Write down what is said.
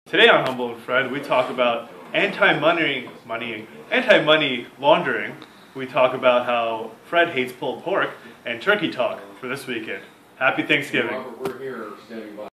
Today on Humble and Fred, we talk about anti-money laundering. We talk about how Fred hates pulled pork and turkey talk for this weekend. Happy Thanksgiving. Robert, we're here standing by.